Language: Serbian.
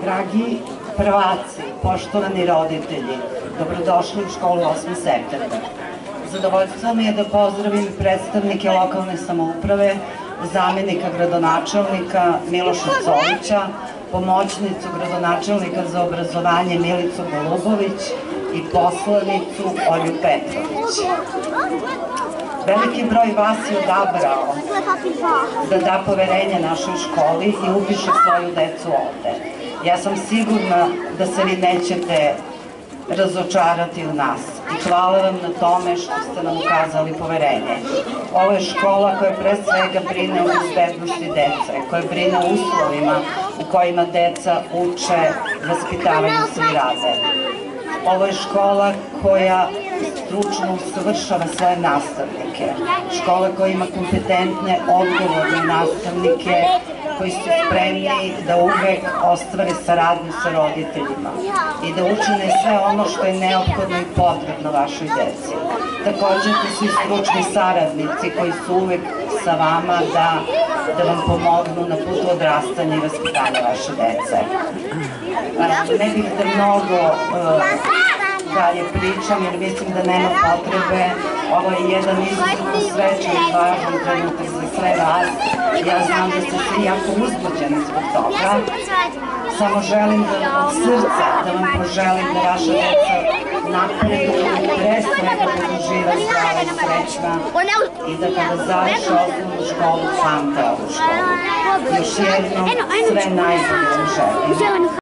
Dragi prvaci, poštovani roditelji, dobrodošli u školu 8. septembar. Zadovoljstvo mi je da pozdravim predstavnike lokalne samouprave, zamenika gradonačelnika Miloša Colića, pomoćnicu gradonačelnika za obrazovanje Milicu Golubović i poslanicu Olju Petrović. Veliki broj vas je odabrao da da poverenje našoj školi i upiše svoju decu ovde. Ja sam sigurna da se vi nećete razočarati u nas i hvala vam na tome što ste nam ukazali poverenje. Ovo je škola koja pre svega brine o bezbednosti dece, koja brine o uslovima u kojima deca uče, vaspitavaju se i rade. Ovo je škola koja stručno usavršava svoje nastavnike, škola koja ima kompetentne, odgovorne nastavnike koji su spremni da uvek ostvare saradnju sa roditeljima i da učine sve ono što je neophodno i potrebno vašoj deci. Takođe, tu su i stručni saradnici koji su uvek sa vama da vam pomognu na putu odrastanja i vaspitanja vaše dece. Ne bih da mnogo dalje pričam jer mislim da nema potrebe. Ovo je jedan izuzetno srećan i važan trenutak za sve vas. Ja znam da ste svi jako uzbuđeni zbog toga. Samo želim da od srca da vam poželim da vaša deca napreduju, pre svega budu živa, zdrava i srećna i da kada završe osnovnu školu pamte ovu školu. Još jednom sve najbolje vam želim.